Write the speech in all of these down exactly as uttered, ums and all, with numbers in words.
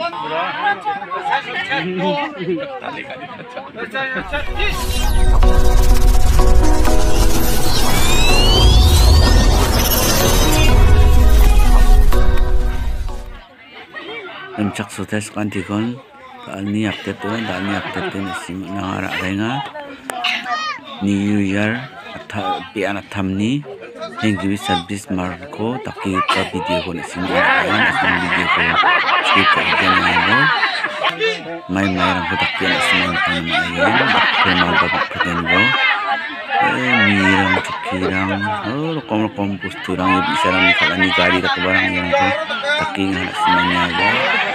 Encak sutes kan tikon ni update tu dan ni update tu sim nangara renga New Year atha pian atham ni henggi service marko taki ta video ko sim nangara sim video ko skip ka den na mai mai ram ko taki na sim tan ayen ko mal ba peten go miram cikirang oh kom kom posturang bisa ram kalani gari ta barang yang ko taki na sim nangara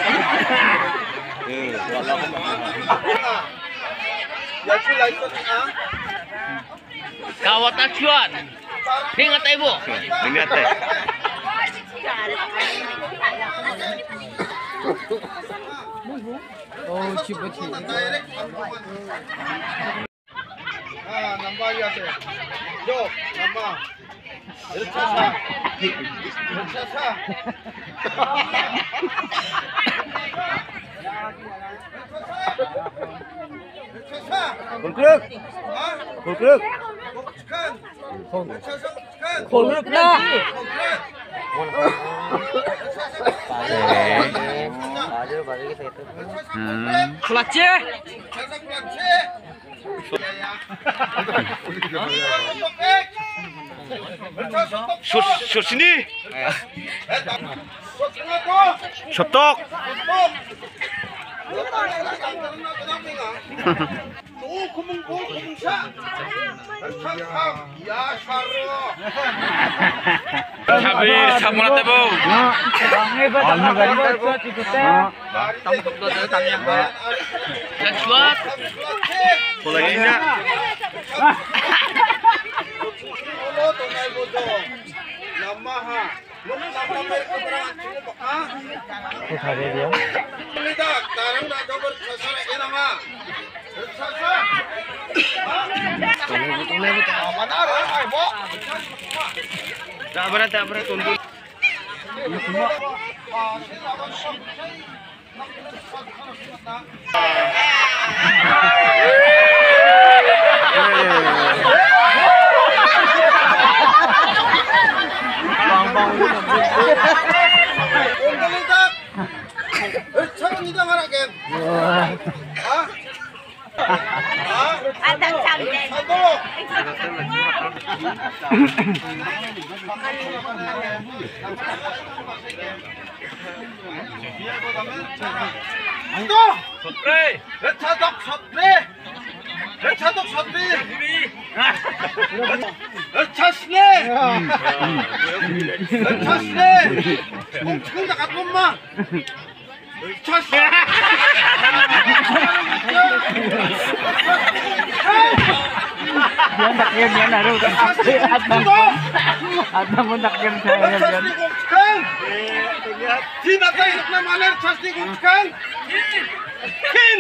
Kawat acuan, ingat ibu. Ingat eh. Oh, cipu cipu. Ah, nambah ya tu. Jo, nambah. Elsa, Elsa. Kulkruk, kulkruk, kulkruk dah. Kelace. Sus, sus sini. Sotok. Sabir, samula tebo. Acuan. Polaginya. Tak berat, tak berat tunduk. Sotri, recadok sotri, recadok sotri, recasne, recasne, mungkin tak kat rumah, recasne. Dia nak game yang naruh kan? Adam, Adam pun nak game saya kan? Tidak tahu nama mana recasne kan? Kin.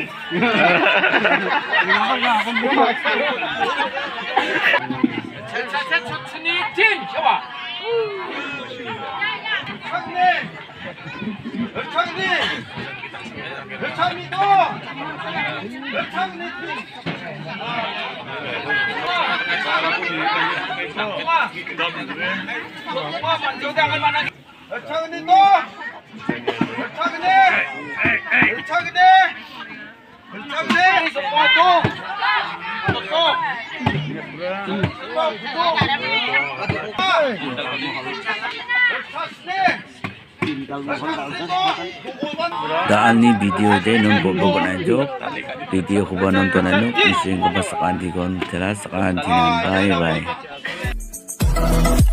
Sini tin, coba. recasne, recasne, recasne tu, recasne tu. Recasne tu. Recasne. Recasne. Recasne semua tu. Tu. Daan ni video deh non bobo najo video kuba nonton anu ising kuba sekanti kon teras sekanti bye bye.